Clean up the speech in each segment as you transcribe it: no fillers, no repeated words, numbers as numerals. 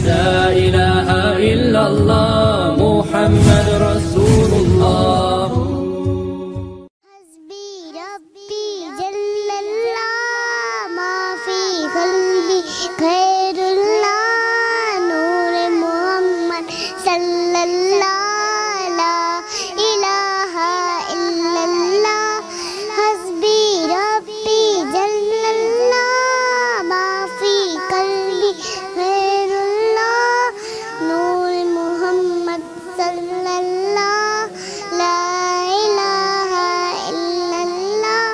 لا إله إلا الله محمد رسول الله. حسبي ربي جل الله ما في قلبي خير الله نور محمد صلى الله لا إله إلا الله. حسبي ربي جل الله ما في قلبي خير الله نور محمد صلى الله لا إله إلا الله.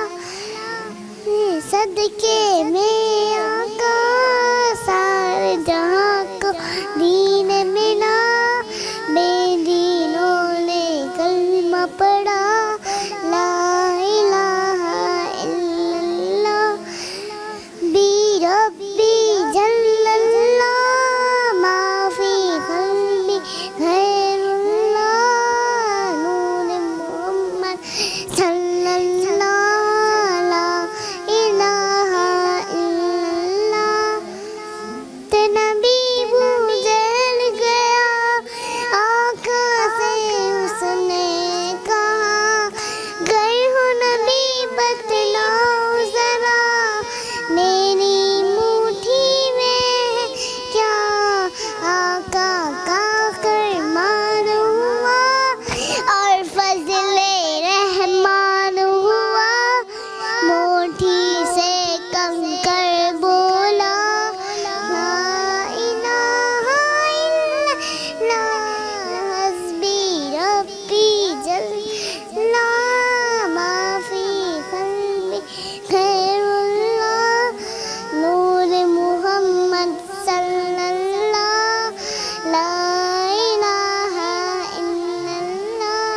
صدقے میں آقا سارے جہاں کو دین ملا بے دینوں نے کلمہ پڑھا لا الہ الا اللہ. بی ربی جل اللہ ما فی قلبی غیر اللہ نور محمد صلی اللہ لا الہ الا اللہ. تو نبی جل گیا آقا سے اس نے کہا گر ہو نبی بتلاؤ ذرا میری مٹھی میں کیا آقا کا فرمان ہوا اور فضل رحمان ہوا. مٹھی سے کنکر بولا لا الہ الا اللہ. حسبی ربی جل اللہ ما فی قلبی خیر اللہ نور محمد صلی اللہ لا الہ الا اللہ.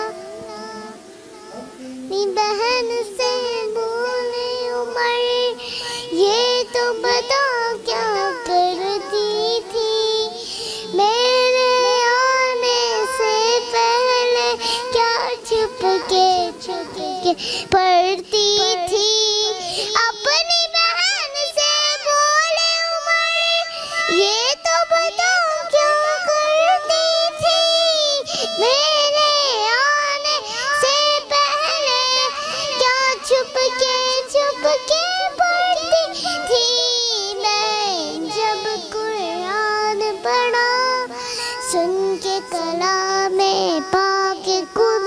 میری بہن سے بولے عمر یہ تو بتا کیا کرتی تھی میرے آنے سے پہلے کیا چھپ کے پڑھتی تھی. اپنی بہن سے بولے عمر یہ تو بتا کیا کرتی تھی میرے آنے سے پہلے کیا چھپ کے پڑھتی تھی. میں جب قرآن پڑھا سن کے کلام پاک